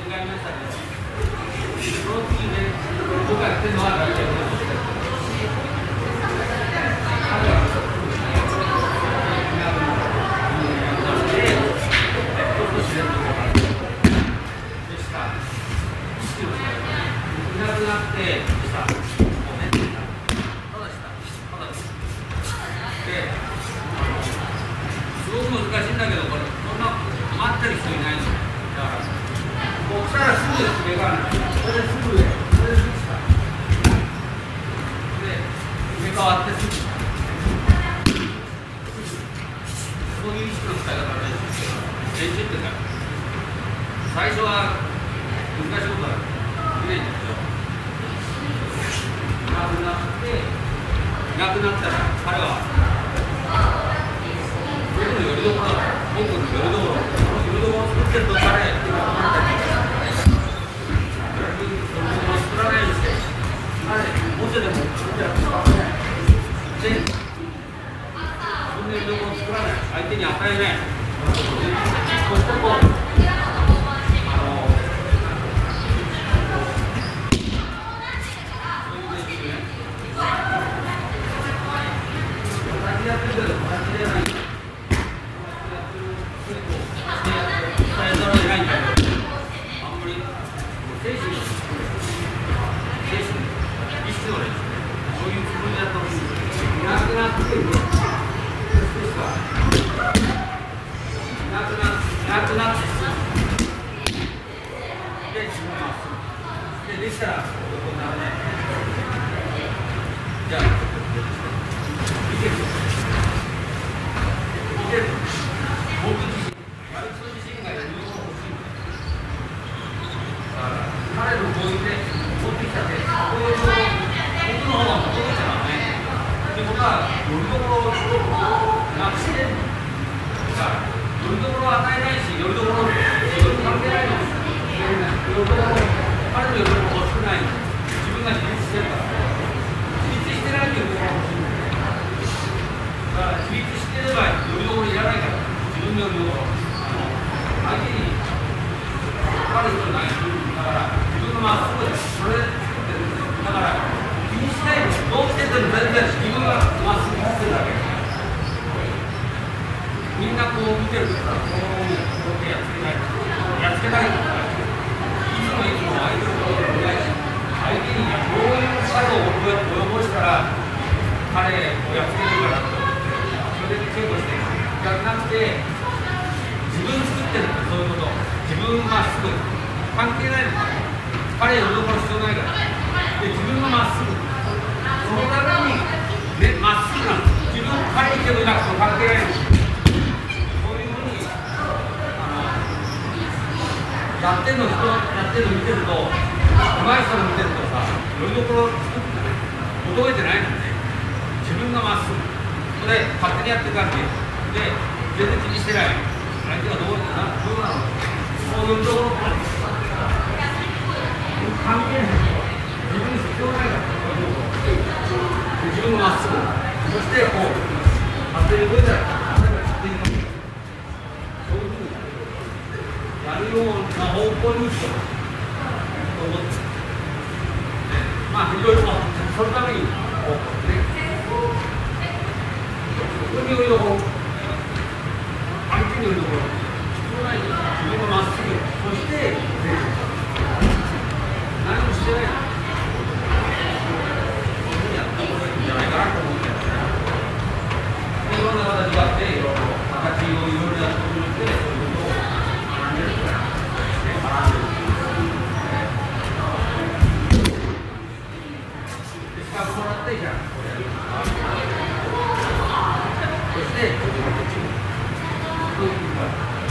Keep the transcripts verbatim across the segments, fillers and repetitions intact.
使いましたね。その次で僕がやってるのは大体同じです。いなくなって、下、ごめんなさい。ただ下、ただ下。で、すごく難しいんだけど、これ、そんな待ってる人いないの。だから、ここからすぐ上がる。これですぐ上、これですぐ下。で、上変わってすぐ下。そういう意識の使い方で、練習っていうか、最初は難しいことだ。イメージですよ。なくなって、なくなったら、彼は、僕のよりどころだ。僕のよりどころ。このよりどころを作ってると彼、よりどころを作らないようにして、彼、もうちょいでも、で、そんなよりどころを作らない。相手に与えない。そしてこう、できたら横にならない。じゃあ、いける。いける。僕自身、マルチ自身がやるのが欲しい。だから、彼の攻撃で持ってきた手、こういうところ、僕の方が求めちゃダメ。で、僕は、よりどころをなくしてる。だから、よりどころを与えないし、よりどころを自分に関係ないの。よりどころ彼のよりどころ少ない。自分が自立してるから。自立してないということが欲しいんだよ。だから自立してればよりどころいらないから。自分のよりどころ。相手にかかる人ない。だから自分のまっすぐでそれで作ってるんですよ。だから気にしないでどうしてても全然自分がまっすぐ作ってるだけ。みんなこう見てるからそのままにこうやっつけない。やっつけないとか。いつも相手のことをお願いし、相手にどういう作業を及ぼしたら彼をやっつけるかなと、それで稽古してじゃなくて、自分作ってるってそういうこと、自分まっすぐ、関係ないのか、彼を驚く必要ないから、で自分がまっすぐ、そのために、ね、まっすぐなの、自分、彼に手をなくても関係ないの。やってるの人やってるの見てると、上手い人の見てるとさ、よりどころ作って求めてないのね。自分がまっすぐ。それで勝手にやってる感じ。で、全然気にしてない。相手がどうなどうなのそういうところ関係ない。自分に必要ないから。自分がまっすぐ。そしてこう、勝手に動いたら、勝手に動いたら。やるような方向にしようと思って、まあいろいろそのためにこうね、そこによりどころ、相手によりどころ、必要ない自分がまっすぐ、そして、何もしてない。そういうふうにやった方がいいんじゃないかなと思ってますね。いろんな形があって、いろいろ形をいろいろやってくれて、そういうことを学んでるから。もらってじゃん。そして、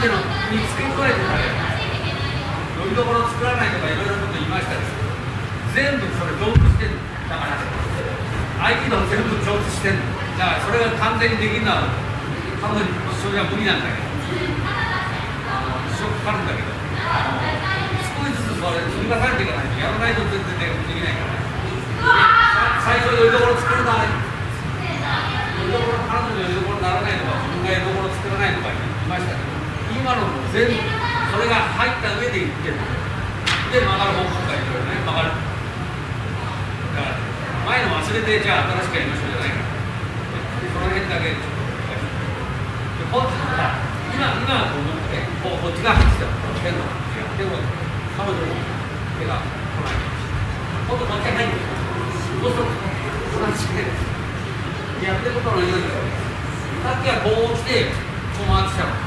ていうのに付け加えてたね、よりどころ作らないとかいろいろこと言いましたけど、全部それ共通してるだから、合気道全部共通してるだから、それが完全にできるのは多分それは無理なんだけど、あの一生かかるんだけど、少しずつそれ積み重ねていかないと、やらないと全然できないから。最初よりどころ作るのは、よりどころ、彼女のよりどころにならないとか、自分がよりどころ作らないとか言いましたけど、今のも全部、それが入った上で言ってる。で、曲がる方向とかいろいろね、曲がる。だから、前の忘れて、じゃあ新しくやりましょうじゃないから。その辺だけちょっと。で、こっちが、今、今はこう思って、こうこっちが入ってたの。手の違う。でも、彼女の手が来ない。今度こっちが入ってる。そうすると、同じでやってることのように、さっきはこう来て、こう回ってきたの。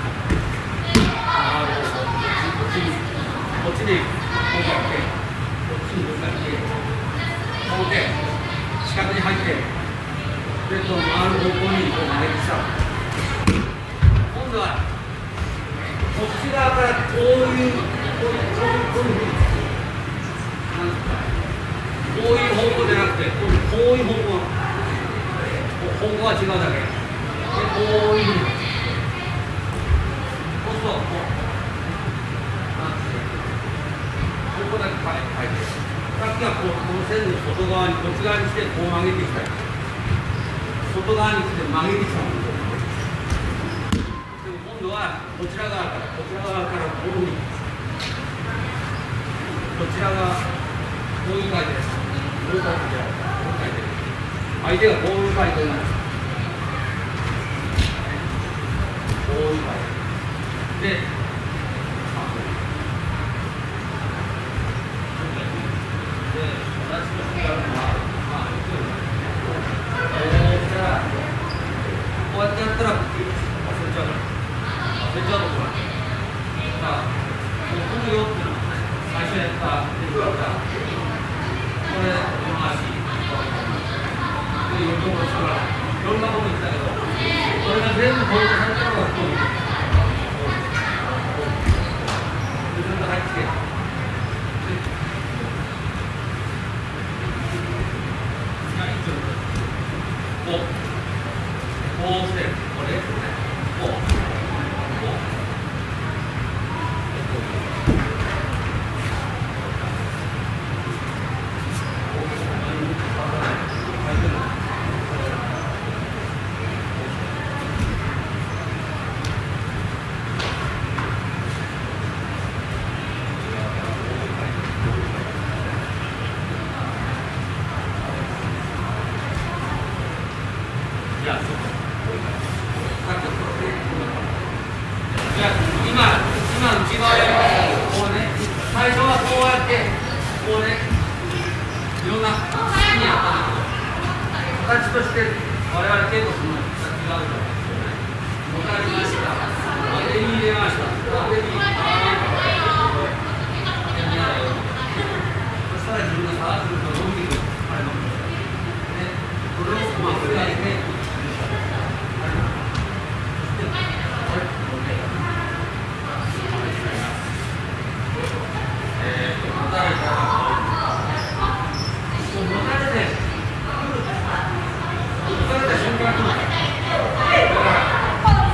こっちに、こっちに、こうやって、こっちに向かって、こうで、四角に入って、で、こう回る方向にこう曲げてきたの。今度は、こっち側からこういう、こういう、こういう、こういうふうに、なんですか。こういう方向じゃなくて、こういう方向、方向は違うだけ。で、こういうふうに。そうすると、こう、なんていうここだけ書いて、さっきはこう、この線の外側に、こっち側にして、こう曲げてきたり。外側に来て曲げてきたもの。でも今度は、こちら側から、こちら側からこういうふうに。こちら側、こういう感じです。こういう感じで、こういう感じで。相手がこういう回答になる。こういう回答。で、で、私の時があるのは、まあ、こうしたら、こうやってやったら、忘れちゃうから。忘れちゃうところだから、もうこのよっていうのは、最初やった、できるわけだ。これ、この足。いろんなことしたら、いろんなこと言ったけど、これが全部ポイントされたのがこういう。自分が入ってきて。こう。こうして、これ、こう。こう。形として我々稽古するのに形があるから分かりました。当てに入れました。当てに入れました。そしたら自分が触ってると伸びてくる。あれの。で、これをまあ振り上げて、あれの。そして、これ、これ。えーと、持たれたら、持たれて、持たれた瞬間に、だから、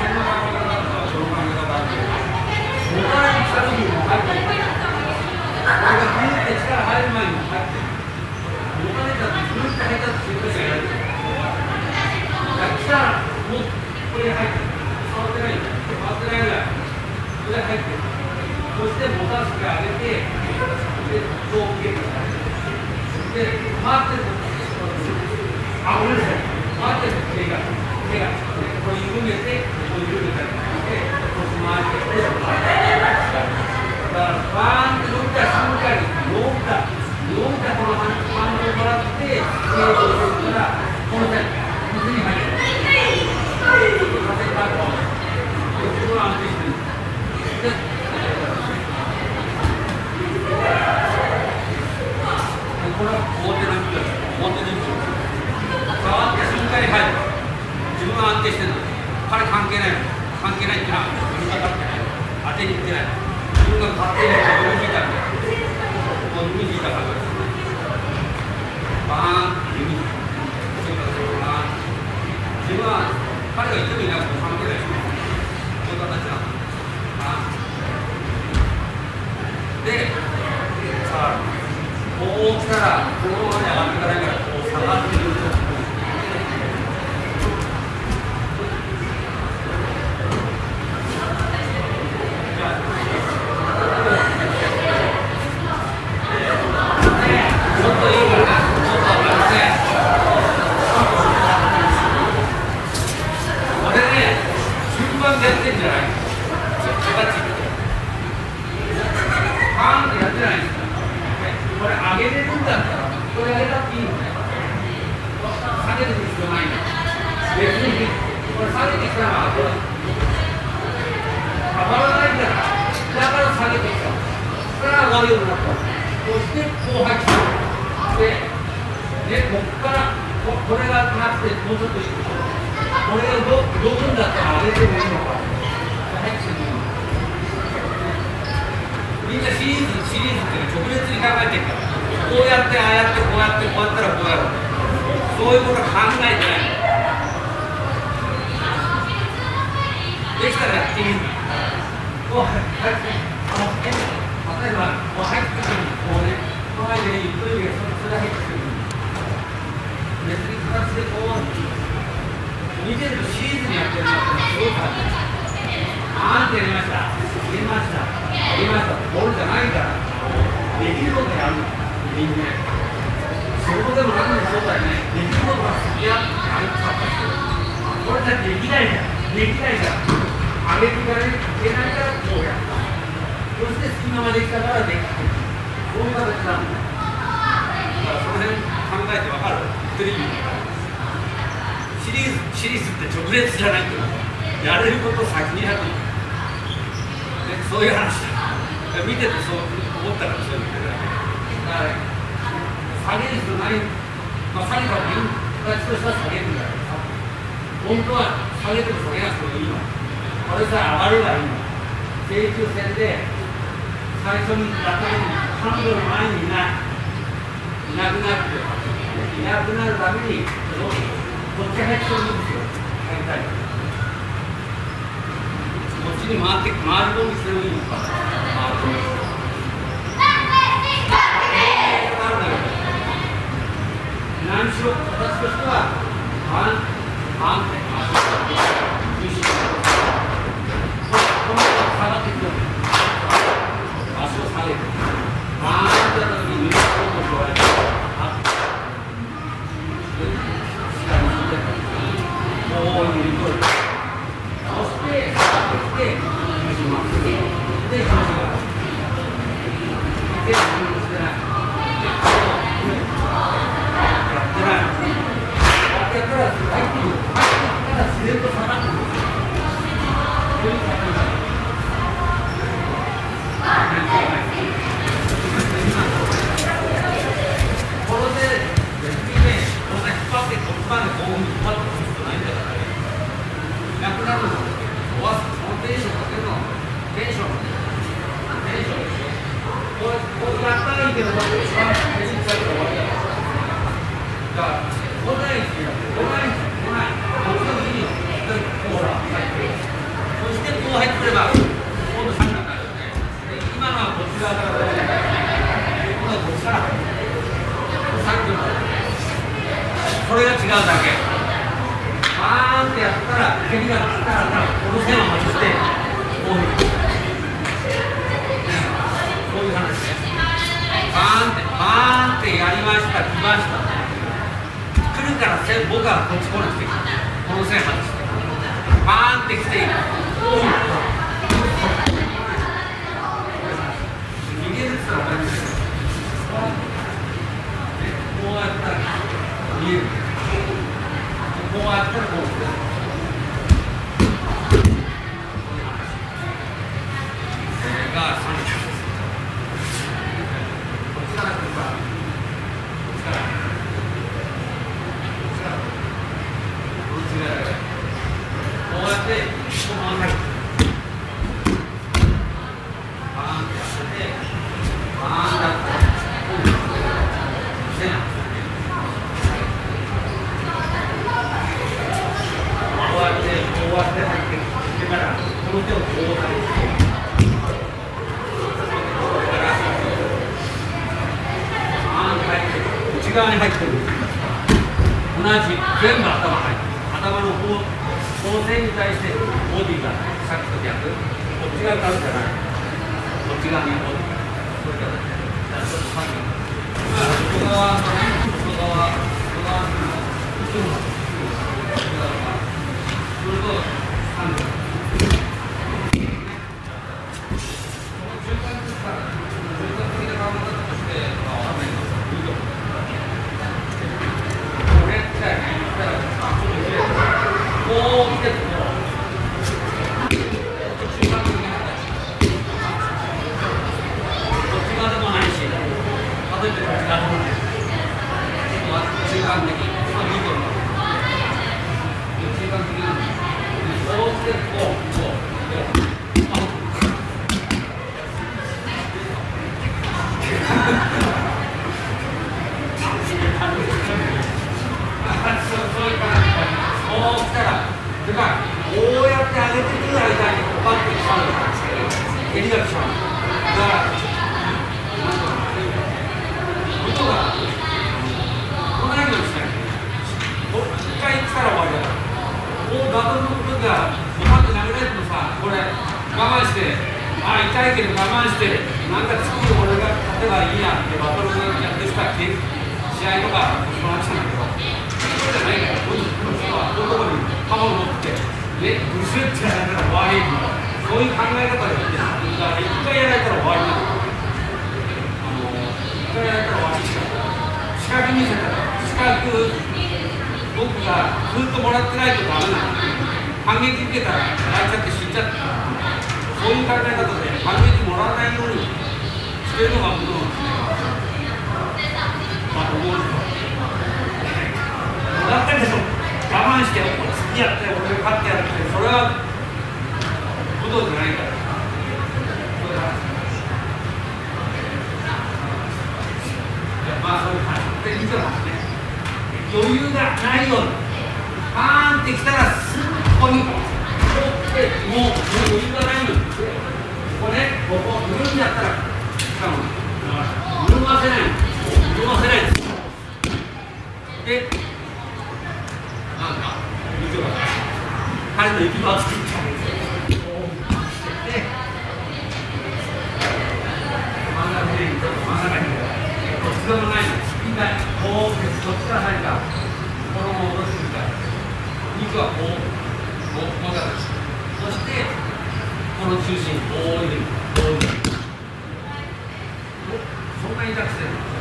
線の考え方とその考え方があって、持たれに来た時にも入ってる。これがギューって力入る前にも入ってる。持たれたってギューって入ったって瞬間しかやられてる。来たら、もうこれに入ってる。触ってないんだよ。触ってないぐらい。これが入ってる。そして持たせてあげて、で、こう受けてあげて。で、回ってると、あ、ごめんなさい。回ってると手が、手が、こう緩めて、こう緩めたりして、こう回ってきて、だから、バーンって伸びた瞬間に、伸びた、伸びたこの反動をもらって、成長してるから、この線、水に入ってる。ちょっと風があると、すごい安定してる。でこれは表の向きです。表の向き。触った瞬間に入る。自分は安定してるの。彼関係ないの。関係ないっていうのは、自分が立ってない。 当てにいってない。自分が勝手に右引いたんで、こう右引いたからバーンって右引いた。自分は彼が言ってもいなくて関係ないです。こういう形なんだ。で、さあ、こう来たら、このままに上がっていかないから、こう下がってくると。 これが違うだけ。バーンってやったら、蹴りが来たら、この線を外して、こういう。こういう話ですね。バーンって、バーンってやりました、来ました。来るから線、僕はこっち来なくていい。この線外して。バーンって来ていい。こういう。逃げるって言ったら分かりますよ。こうやったら見える。こうやったらこう。それがさんキロです。こっちから来るから。こっちから。こっちから。こっちから。こうやって、こう回される。 内側に入ってる。同じ、全部頭入ってる。頭の方、方線に対してボディがさっきと逆。こっち側からじゃない。こっち側にボディが。そういう形で。じゃあちょっと作業。まあ、外側とね、外側、外側の後ろの外側が。それと、三度。この中間ですから、中間的な考え方として、まあ、わかんないけど、いいよ。これってね、だから、あ、ちょっと入れる。こう来てると、中間的な形。どっち側でもないし、例えばこっち側でもない。中間的。まあ、いいと思う。中間的なの。こうして、こう、こう。そういう感じ。こう来たら、でかこうやって上げてくる間にバッてきちゃうの。襟が来ちゃうの。だから、音が、このようにして、一回来たら終わりだから。こうバトルの部分が、バッて投げられてもさ、これ、我慢して、ああ、痛いけど我慢して、なんか次俺が勝てばいいやってバトルやってきた試合とか、そうなっちゃうんだけど。そうじゃないから、この人はどこに刃物持って、ね、ブシュッてやられたら終わりみたいな、そういう考え方で言ってる。だから、一回やられたら終わりなの。あの、一回やられたら終わりしか。資格見せたら、資格、僕がずっともらってないとダメなの。反撃受けたら、あいちゃって死んじゃった。そういう考え方で、反撃もらわないようにしてるのが僕の、まあ、思うんですよ。だったけど我慢して好きやって俺が勝ってやるってそれは武道じゃないからそれはまあそういう感じで見てますね。余裕がないようにパーンってきたらすぐここにこうってもう余裕がないのにここねここ緩んじゃったらしかも緩ませない緩ませないですでなんか、彼の行き場を作っちゃうんですよ。で、真ん中に、真ん中に、こっち側のないの、みんな、こう、こっちから入るか、このまま戻してみたい。肉はこう、こう、こうだです。そして、この中心、こう入れる、こう入れる。そんなに痛くしてるの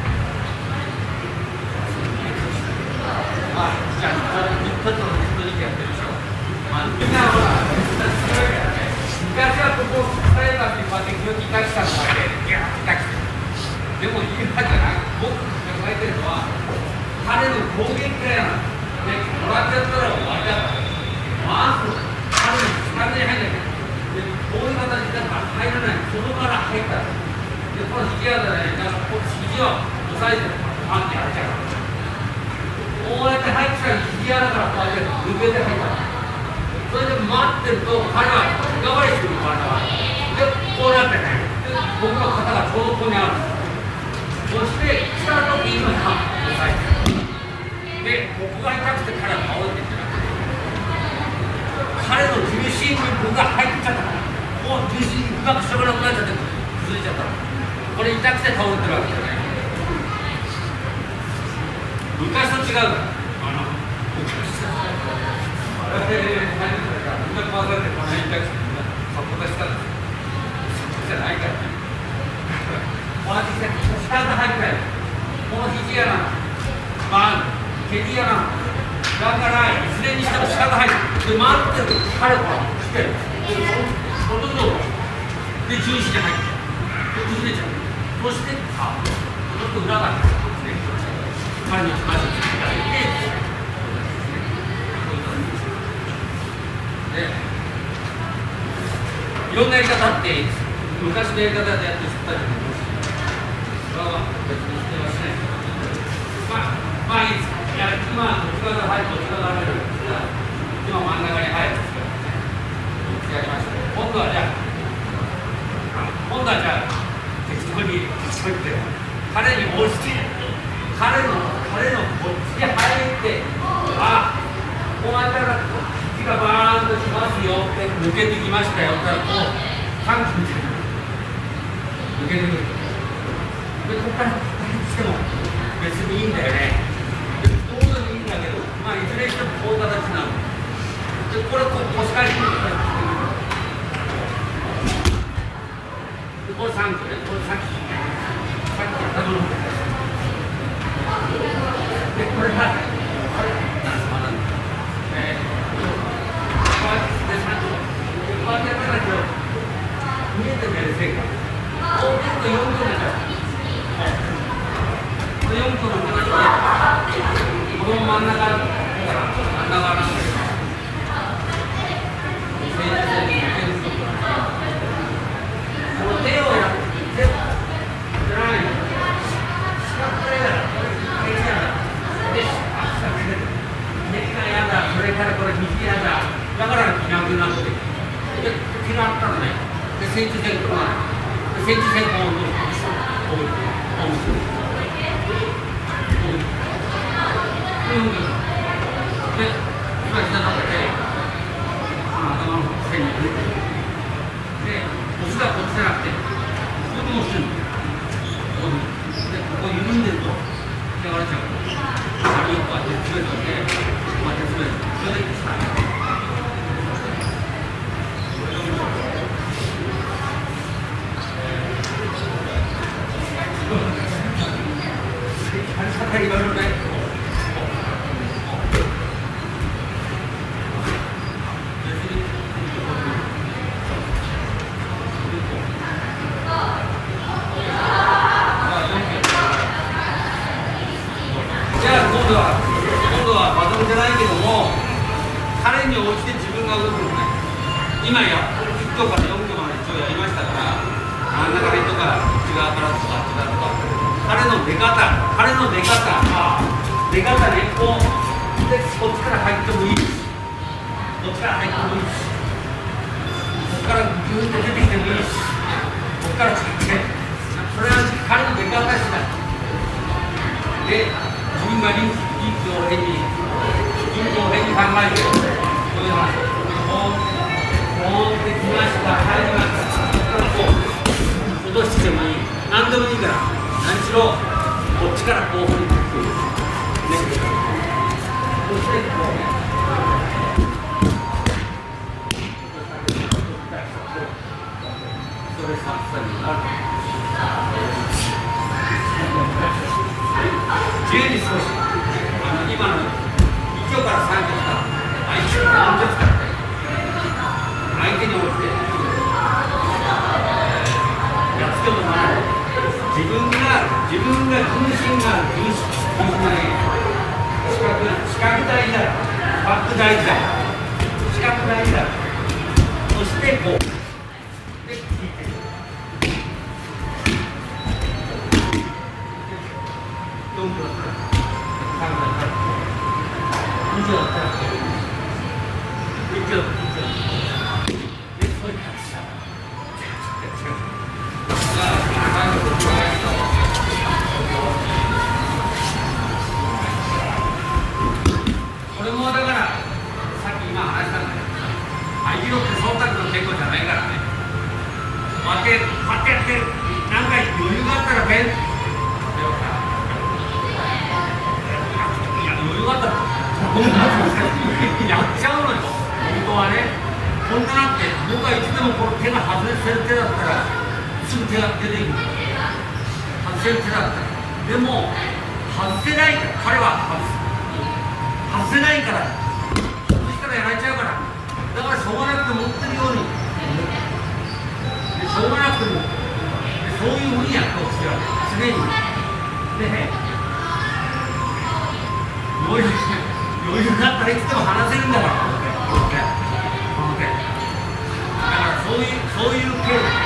まあ、じゃあ、ちょっとの人にやってるでしょ。まあ、みんなは、昔はここ、例えばってこうやって空気出したのだけ、ギャーッて出して。でも今じゃない、僕が考えてるのは、彼の攻撃だよ。ね、もらっちゃったら終わりだから。まず、彼の力で入んなきゃ。で、こういう形だから入らない。外から入ったら。で、この肘矢だね、なんかこう肘を押さえてる。パンってやっちゃう。こうやって入ってきたら肘矢だからこうやって抜けて入ったそれで待ってると彼は日替わりする体がでこうなってねで僕の肩がちょうどここにあるそして来た時に今押さえてでここが痛くて彼は倒れてきて彼の重心に僕が入っちゃったからもう重心にうまくしょうがなくなっちゃって崩れちゃったこれ痛くて倒れてるわけじゃない昔と違うから、あの、昔と違うから、あれ、みんな壊されて、この辺痛くて、みんな、サポートしたんですよ。そこじゃないからね。こうやってきて、時間が入ったよ。この肘やなの。まあ、蹴りやなの。だから、いずれにしても下が入る。で、待ってる。彼は来てる。で、そのところで、重心に入って、崩れちゃう。そして、あ、ちょっと裏が入る。彼の話を聞いていただいて、で、いろんなやり方って昔のやり方でやってる人たちもいますし、それは別に否定はしないです。まあ、まあいいです。いや、今、こっち側が入る、こっち側が入る。今真ん中に入るんですけど、やりました。 今度はじゃあ今度はじゃあ適当に適当にって彼に応じて彼の彼のこっちに入ってあこうやったら肘がバーンときますよって抜けてきましたよってこう短期みたいな抜けてくるでここからしても別にいいんだよねでどうでもいいんだけどまあいずれにしてもこういう形なのでこれこう腰返してくるこれさんきね、これさっき、さっき頭の方で、これが、これ、なんすか、なんですか、えー、こうやって、さんき、こうやってやったら、見えてるやつせいか、こうするとよんきょになっちゃう。これよんきょの形で、この真ん中から、真ん中なんだけど、正常に抜ける人とか、この手をやって、手をじゃないの。四角くらいだから、手がやだ。で、あ、四角くらいだ。手がやだ。それからこれ右やだ。だから気楽になって。で、手があったらね。で、戦地戦法がない。で、戦地戦法をどうぞ。こういう。こういう。こういう。こういうふうに。で、今下の手、頭の線に入れて。で、腰がこっちじゃなくて、ここに押してるの。ここに。で、ここ緩んでると、手が割れちゃう。あれをこうやって詰めるので、こうやって詰める。それで、下げて。あれさかいろいろね。今度は、今度はバトンじゃないけども、彼に応じて自分が動くのね。今やいっきょからよんきょまで一応やりましたから、真ん中でとか、内側からとか、内側とか、彼の出方、彼の出方、ああ出方ね、こう、で、こっちから入ってもいいし、こっちから入ってもいいし、こっからギューッと出てきてもいいし、こっから使って、それは彼の出方次第。で、自分が臨機応変に、臨機応変に考えて、こういう話、こう、こうってきました、入りました、こう、落としてもいい、何でもいいから、何しろ、こっちからこう、ね、そしてこうね、ストレス発散になる。自由に少し、あの今のいっきょからさんきょか、相手によんきょ使って、相手に応じて、やっつけもならない。自分が、自分が重心がある、重心、重心がね、視覚、視覚大事だ。バック大事だ。視覚大事だ。そしてこう。で、引いて。よんきょだったら、さんきょだったら、にきょだったら、いちきょだったら、いちきょだったら、で、そういう感じだ。じゃあ、最後の加えと、これもだから、さっき今話したんだけどさ、合気道って忖度の稽古じゃないからね。こうやって、こうやってやって、なんか余裕があったらペン、余裕があったら、やっちゃうのよ、本当はね。本当なんて、僕はいつでもこの手が外せる手だったら、すぐ手が出ていく。外せる手だったら。でも、外せないから、彼は外す。外せないから、外したらやられちゃうから。だからしょうがなくて持ってるように。でしょうがなくても、でそういうふうにやってほしいわけ。常に。で、余裕余裕があったらいつでも話せるんだから、この手、この手。だからそういう、そういう系で、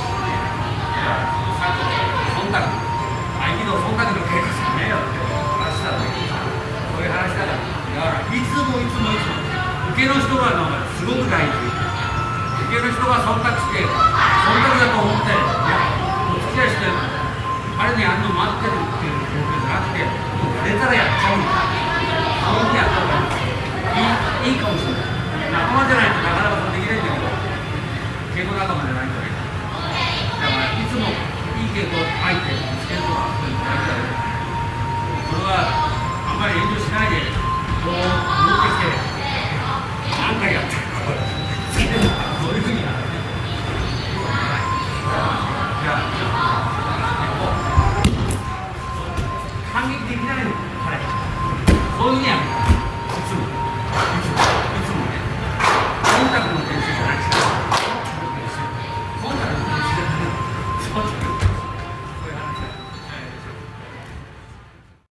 さっき、忖度、合気道忖度の稽古じゃねえよって話だったけどさ、そういう話だから、だからいつもいつもいつも、受けの人はすごく大事。受けの人人が忖度して忖度だと思ってお付き合いしてあれにあんの待ってるっていう状況じゃなくて、もう出たらやっちゃうんだ。そういうふうにやった方がいいいいかもしれない。仲間じゃないとなかなかできないんだけど、敬語仲間じゃないとね。だからいつもいい敬語相手を見つけるのが大事だよ。これはあんまり遠慮しない